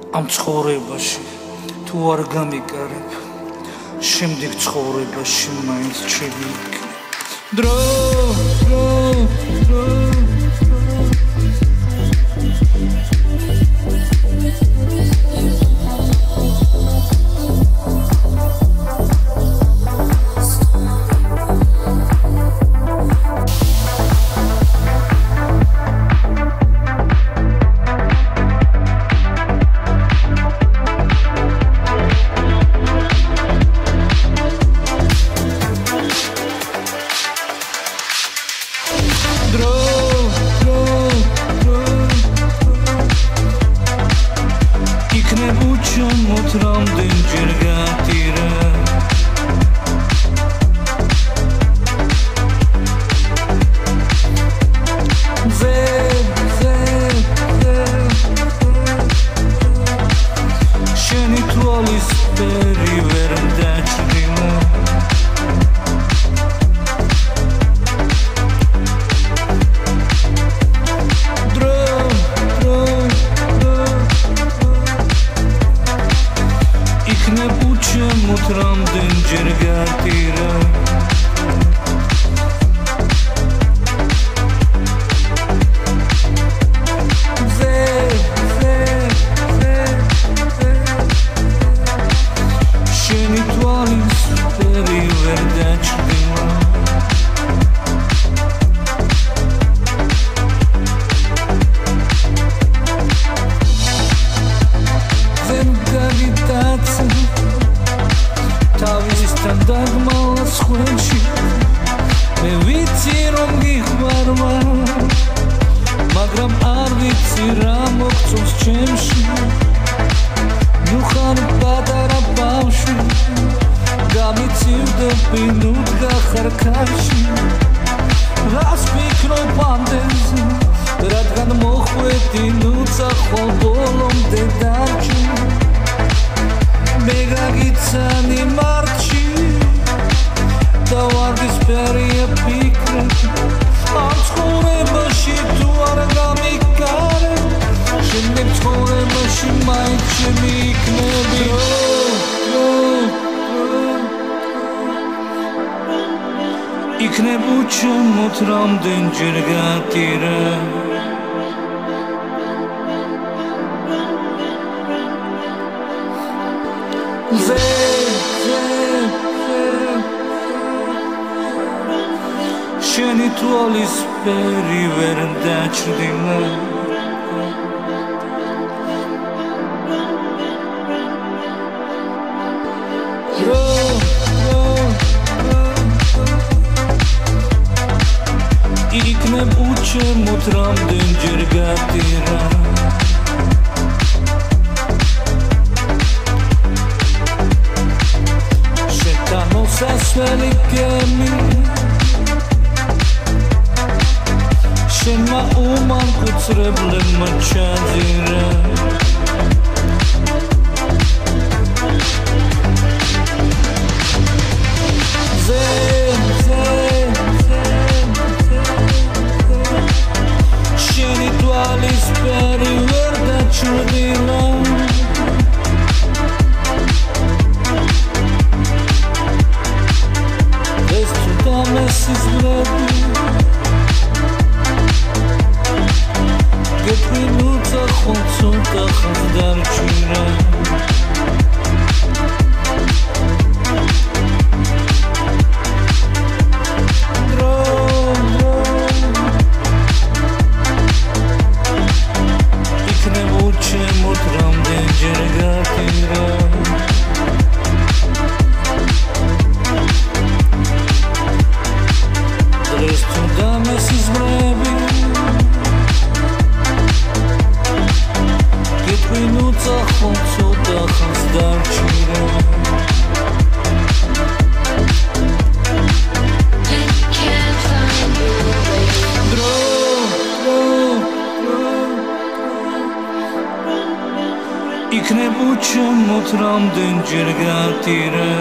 ამ ცხოვრებაში თუ არ გამიკარებ შემდეგ ცხოვრებაში მაინც შევიქნებ დრო Ramdin jirgatira Sheni tualis peri verdachdila Ramdin jirgatira Sheni tualis peri verdachdila Tavistan dagmalas khwenshi me vitsi rom gikhvarva magram ar vitsi ra mogtsos chemshi nukhan patara bavshi gamitsivdebi nutga kharkashi ras fikro pandezi radgan mokhveti nutsa khol bolomde darchi Megagitsani marchi Da vardis peria pikre Am ცხოვრებაში თუ არ გამიკარე შემდეგ ცხოვრებაში მაინც შემიქნები იქნებ უჩემოთ რამდენჯერ გატირე Sheni tualis peri verdachdila Ikneb uçemot ramdenjer gatira Sasveli kemi Shema uman kutsreble machadira Sheni tualis peri verdachdila Messes lepi Get minuta khonsuta khazdarchira Ikne muche mutram denjer gatira Messes brebi Get minuta khonsuta khazdarchira იქნებ უჩემოთ რამდენჯერ გატირე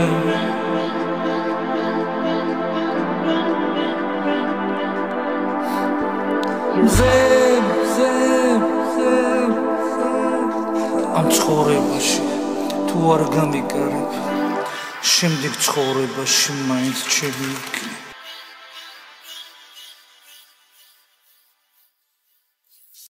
ამ ცხოვრებაში თუ არ გამიკარებ, შემდეგ ცხოვრებაში მაინც ჩემი იქ.